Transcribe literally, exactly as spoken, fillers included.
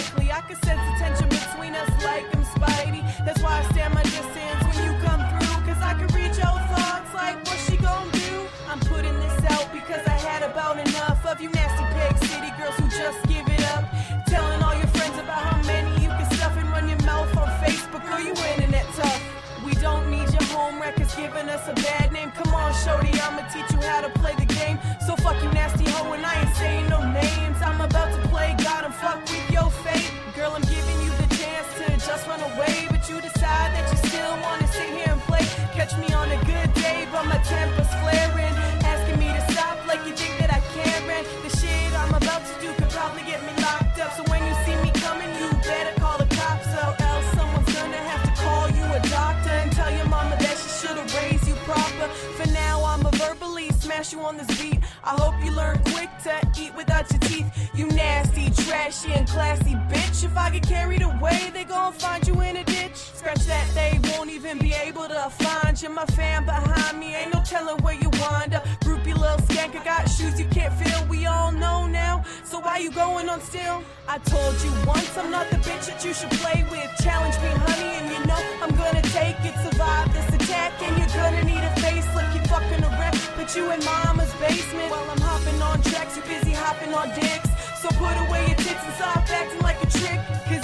quickly. I can sense the tension between us like I'm Spidey. That's why I stand my distance when you come through, cause I can read your thoughts like what's she gon' do? I'm putting this out because I had about enough of you nasty pig city girls who just give it up. Telling all your friends about how many you can stuff and run your mouth on Facebook. Girl, you internet tough. We don't need your home records giving us a bad name. Come on, shorty, I'ma teach you how to play the game. So fuck you nasty hoe and I ain't saying no names. I'm about to play God and fuck with your fate. Girl, I'm giving you the chance to just run away, but you decide that you still wanna sit here and play. Catch me on a good day, but my temper's flaring. Asking me to stop like you think that I can. And the shit I'm about to do could probably get me locked up. So when you see me coming, you better call the cops, or else someone's gonna have to call you a doctor and tell your mama that she should've raised you proper. For now, I'ma verbally smash you on this beat. I hope you learn quick to eat without your teeth. You nasty, trashy, and classy bitch. If I get carried away, they gon' find you in a ditch. Scratch that, they won't even be able to find you. My fan behind me, ain't no telling where you wind up. Groupie little skank, I got shoes you can't feel. We all know now, so why you going on still? I told you once, I'm not the bitch that you should play with. Challenge me, honey, and you know I'm gonna take it. Survive this attack, and you're gonna need a facelift. Keep fucking around, put you in mama's basement. While I'm hopping on tracks, you busy hopping on dicks. So put away your tits and stop acting like a trick.